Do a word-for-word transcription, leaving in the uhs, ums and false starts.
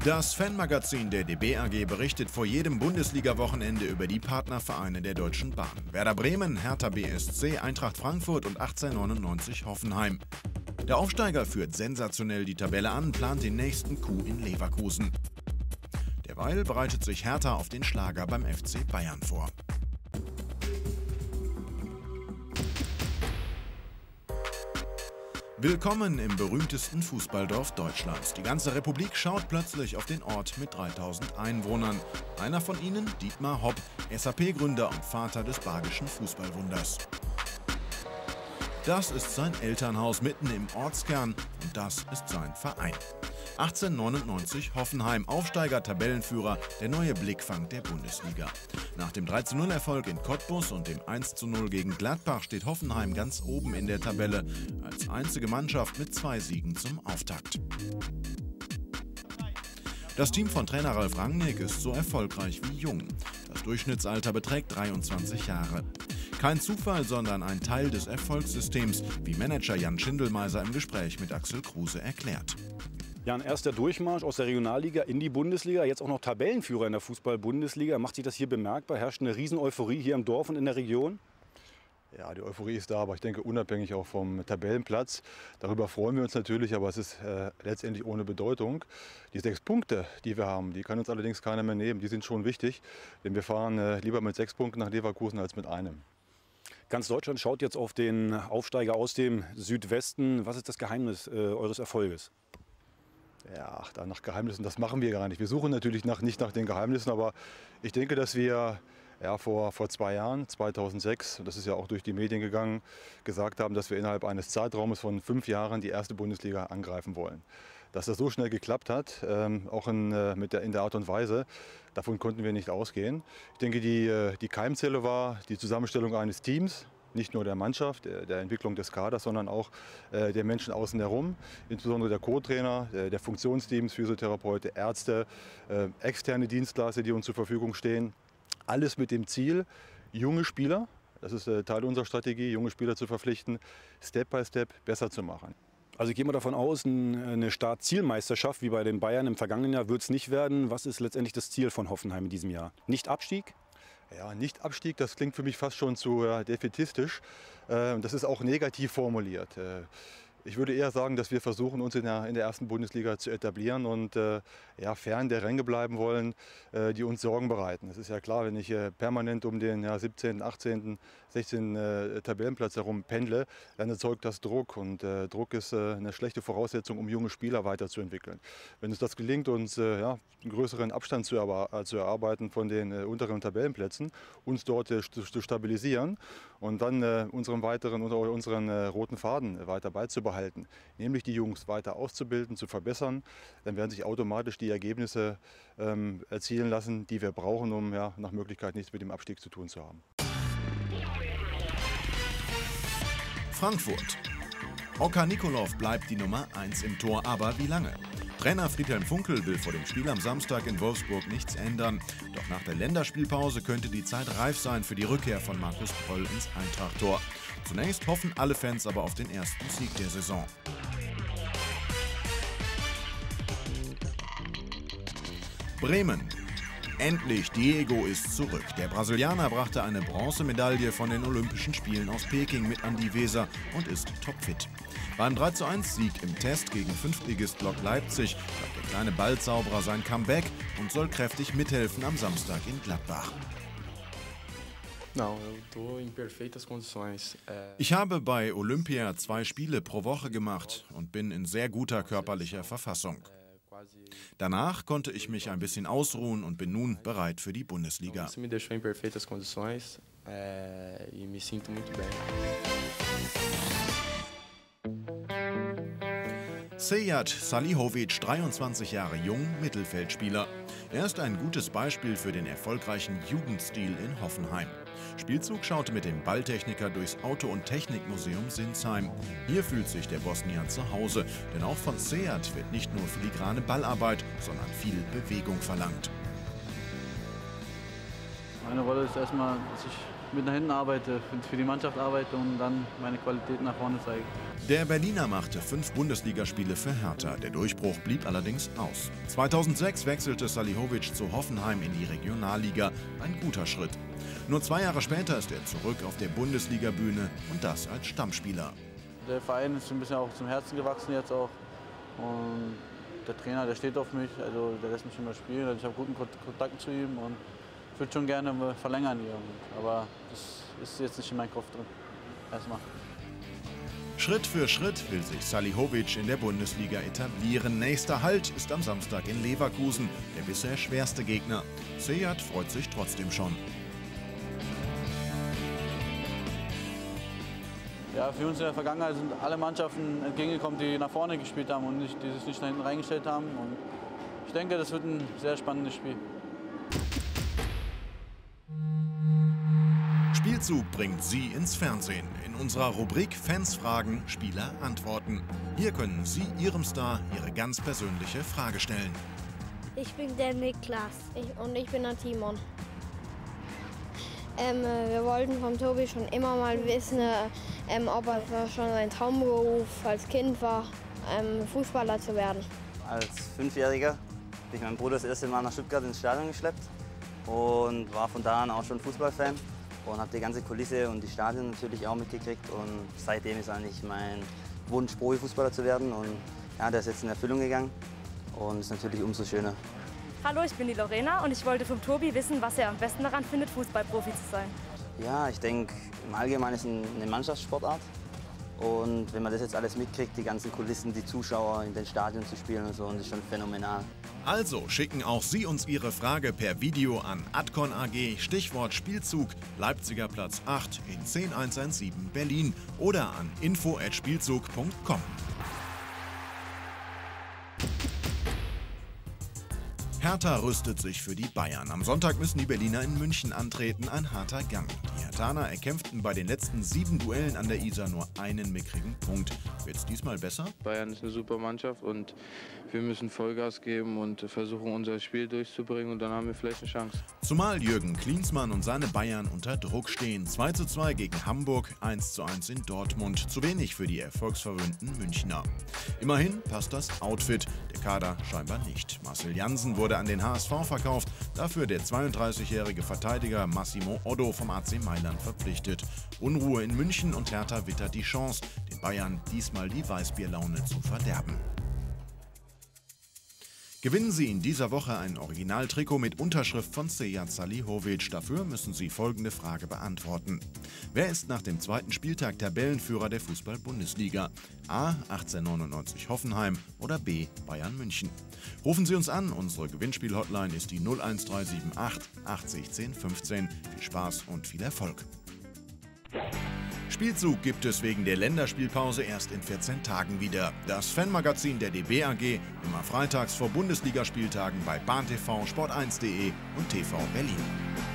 Das Fanmagazin der D B A G berichtet vor jedem Bundesliga-Wochenende über die Partnervereine der Deutschen Bahn. Werder Bremen, Hertha B S C, Eintracht Frankfurt und achtzehnhundertneunundneunzig Hoffenheim. Der Aufsteiger führt sensationell die Tabelle an, plant den nächsten Coup in Leverkusen. Derweil bereitet sich Hertha auf den Schlager beim F C Bayern vor. Willkommen im berühmtesten Fußballdorf Deutschlands. Die ganze Republik schaut plötzlich auf den Ort mit dreitausend Einwohnern. Einer von ihnen, Dietmar Hopp, S A P-Gründer und Vater des badischen Fußballwunders. Das ist sein Elternhaus mitten im Ortskern und das ist sein Verein. achtzehnhundertneunundneunzig Hoffenheim, Aufsteiger, Tabellenführer, der neue Blickfang der Bundesliga. Nach dem drei zu null Erfolg in Cottbus und dem eins zu null gegen Gladbach steht Hoffenheim ganz oben in der Tabelle, als einzige Mannschaft mit zwei Siegen zum Auftakt. Das Team von Trainer Ralf Rangnick ist so erfolgreich wie jung. Das Durchschnittsalter beträgt dreiundzwanzig Jahre. Kein Zufall, sondern ein Teil des Erfolgssystems, wie Manager Jan Schindelmeiser im Gespräch mit Axel Kruse erklärt. Ja, ein erster Durchmarsch aus der Regionalliga in die Bundesliga, jetzt auch noch Tabellenführer in der Fußball-Bundesliga. Macht sich das hier bemerkbar? Herrscht eine Riesen-Euphorie hier im Dorf und in der Region? Ja, die Euphorie ist da, aber ich denke unabhängig auch vom Tabellenplatz. Darüber freuen wir uns natürlich, aber es ist äh, letztendlich ohne Bedeutung. Die sechs Punkte, die wir haben, die kann uns allerdings keiner mehr nehmen. Die sind schon wichtig, denn wir fahren äh, lieber mit sechs Punkten nach Leverkusen als mit einem. Ganz Deutschland schaut jetzt auf den Aufsteiger aus dem Südwesten. Was ist das Geheimnis äh, eures Erfolges? Ja, ach, nach Geheimnissen, das machen wir gar nicht. Wir suchen natürlich nach, nicht nach den Geheimnissen, aber ich denke, dass wir ja, vor, vor zwei Jahren, zweitausendsechs, und das ist ja auch durch die Medien gegangen, gesagt haben, dass wir innerhalb eines Zeitraumes von fünf Jahren die erste Bundesliga angreifen wollen. Dass das so schnell geklappt hat, ähm, auch in, äh, mit der, in der Art und Weise, davon konnten wir nicht ausgehen. Ich denke, die, äh, die Keimzelle war die Zusammenstellung eines Teams, nicht nur der Mannschaft, der, der Entwicklung des Kaders, sondern auch äh, der Menschen außen herum, insbesondere der Co-Trainer, der, der Funktionsteams, Physiotherapeuten, Ärzte, äh, externe Dienstleister, die uns zur Verfügung stehen. Alles mit dem Ziel, junge Spieler, das ist äh, Teil unserer Strategie, junge Spieler zu verpflichten, Step by Step besser zu machen. Also ich gehe mal davon aus, eine Start-Zielmeisterschaft wie bei den Bayern im vergangenen Jahr wird es nicht werden. Was ist letztendlich das Ziel von Hoffenheim in diesem Jahr? Nicht Abstieg? Ja, nicht Abstieg, das klingt für mich fast schon zu äh, defätistisch. Äh, das ist auch negativ formuliert. Äh, Ich würde eher sagen, dass wir versuchen, uns in der, in der ersten Bundesliga zu etablieren und äh, ja, fern der Ränge bleiben wollen, äh, die uns Sorgen bereiten. Es ist ja klar, wenn ich äh, permanent um den ja, siebzehnten, achtzehnten, sechzehnten Äh, Tabellenplatz herum pendle, dann erzeugt das Druck. Und äh, Druck ist äh, eine schlechte Voraussetzung, um junge Spieler weiterzuentwickeln. Wenn uns das gelingt, uns äh, ja, einen größeren Abstand zu, äh, zu erarbeiten von den äh, unteren Tabellenplätzen, uns dort äh, zu, zu stabilisieren und dann äh, unseren weiteren, unseren äh, roten Faden äh, weiter beizubehalten, halten, nämlich die Jungs weiter auszubilden, zu verbessern, dann werden sich automatisch die Ergebnisse ähm, erzielen lassen, die wir brauchen, um ja, nach Möglichkeit nichts mit dem Abstieg zu tun zu haben. Frankfurt. Oskar Nikolov bleibt die Nummer eins im Tor, aber wie lange? Trainer Friedhelm Funkel will vor dem Spiel am Samstag in Wolfsburg nichts ändern. Doch nach der Länderspielpause könnte die Zeit reif sein für die Rückkehr von Markus Pröll ins Eintracht-Tor. Zunächst hoffen alle Fans aber auf den ersten Sieg der Saison. Bremen. Endlich, Diego ist zurück. Der Brasilianer brachte eine Bronzemedaille von den Olympischen Spielen aus Peking mit an die Weser und ist topfit. Beim drei zu eins Sieg im Test gegen Fünftligist Lok Leipzig schafft der kleine Ballzauberer sein Comeback und soll kräftig mithelfen am Samstag in Gladbach. Ich habe bei Olympia zwei Spiele pro Woche gemacht und bin in sehr guter körperlicher Verfassung. Danach konnte ich mich ein bisschen ausruhen und bin nun bereit für die Bundesliga. Sead Salihovic, dreiundzwanzig Jahre jung, Mittelfeldspieler. Er ist ein gutes Beispiel für den erfolgreichen Jugendstil in Hoffenheim. Spielzug schaute mit dem Balltechniker durchs Auto- und Technikmuseum Sinsheim. Hier fühlt sich der Bosnier zu Hause, denn auch von Sead wird nicht nur filigrane Ballarbeit, sondern viel Bewegung verlangt. Meine Rolle ist erstmal, dass ich mit nach hinten arbeite, für die Mannschaft arbeite und dann meine Qualität nach vorne zeige. Der Berliner machte fünf Bundesligaspiele für Hertha. Der Durchbruch blieb allerdings aus. zweitausendsechs wechselte Salihovic zu Hoffenheim in die Regionalliga. Ein guter Schritt. Nur zwei Jahre später ist er zurück auf der Bundesliga-Bühne und das als Stammspieler. Der Verein ist ein bisschen auch zum Herzen gewachsen jetzt auch. Und der Trainer, der steht auf mich, also der lässt mich immer spielen. Also ich habe guten Kontakt zu ihm und ich würde schon gerne verlängern hier. Aber das ist jetzt nicht in meinem Kopf drin. Erstmal. Schritt für Schritt will sich Salihovic in der Bundesliga etablieren. Nächster Halt ist am Samstag in Leverkusen, der bisher schwerste Gegner. Sead freut sich trotzdem schon. Ja, für uns in der Vergangenheit sind alle Mannschaften entgegengekommen, die nach vorne gespielt haben und nicht, die sich nicht nach hinten reingestellt haben. Und ich denke, das wird ein sehr spannendes Spiel. Spielzug bringt Sie ins Fernsehen. In unserer Rubrik Fans fragen, Spieler antworten. Hier können Sie Ihrem Star Ihre ganz persönliche Frage stellen. Ich bin der Niklas ich, und ich bin der Timon. Ähm, wir wollten vom Tobi schon immer mal wissen, ähm, ob er schon sein Traumberuf als Kind war, ähm, Fußballer zu werden. Als Fünfjähriger bin ich meinen Bruder das erste Mal nach Stuttgart ins Stadion geschleppt und war von da an auch schon Fußballfan und habe die ganze Kulisse und die Stadien natürlich auch mitgekriegt. Und seitdem ist eigentlich mein Wunsch, Profifußballer zu werden. Und ja, der ist jetzt in Erfüllung gegangen und ist natürlich umso schöner. Hallo, ich bin die Lorena und ich wollte vom Tobi wissen, was er am besten daran findet, Fußballprofi zu sein. Ja, ich denke, im Allgemeinen ist es eine Mannschaftssportart. Und wenn man das jetzt alles mitkriegt, die ganzen Kulissen, die Zuschauer in den Stadien zu spielen und so, und das ist schon phänomenal. Also schicken auch Sie uns Ihre Frage per Video an Adcon A G, Stichwort Spielzug, Leipziger Platz acht in zehn hundertsiebzehn Berlin oder an info at spielzug punkt com. Hertha rüstet sich für die Bayern. Am Sonntag müssen die Berliner in München antreten, ein harter Gang. Die Herthaner erkämpften bei den letzten sieben Duellen an der Isar nur einen mickrigen Punkt. Wird's diesmal besser? Bayern ist eine super Mannschaft und wir müssen Vollgas geben und versuchen, unser Spiel durchzubringen und dann haben wir vielleicht eine Chance. Zumal Jürgen Klinsmann und seine Bayern unter Druck stehen. zwei zu zwei gegen Hamburg, eins zu eins in Dortmund. Zu wenig für die erfolgsverwöhnten Münchner. Immerhin passt das Outfit, der Kader scheinbar nicht. Marcel Jansen wurde an den H S V verkauft, dafür der zweiunddreißigjährige Verteidiger Massimo Oddo vom A C Mailand verpflichtet. Unruhe in München und Hertha wittert die Chance, den Bayern diesmal die Weißbierlaune zu verderben. Gewinnen Sie in dieser Woche ein Originaltrikot mit Unterschrift von Sead Salihovic. Dafür müssen Sie folgende Frage beantworten. Wer ist nach dem zweiten Spieltag Tabellenführer der Fußball-Bundesliga? A. achtzehnhundertneunundneunzig Hoffenheim oder B. Bayern München? Rufen Sie uns an, unsere Gewinnspiel-Hotline ist die null eins drei sieben acht achtzig zehn fünfzehn. Viel Spaß und viel Erfolg! Spielzug gibt es wegen der Länderspielpause erst in vierzehn Tagen wieder. Das Fanmagazin der D B A G immer freitags vor Bundesligaspieltagen bei Bahn T V, Sport eins punkt de und T V Berlin.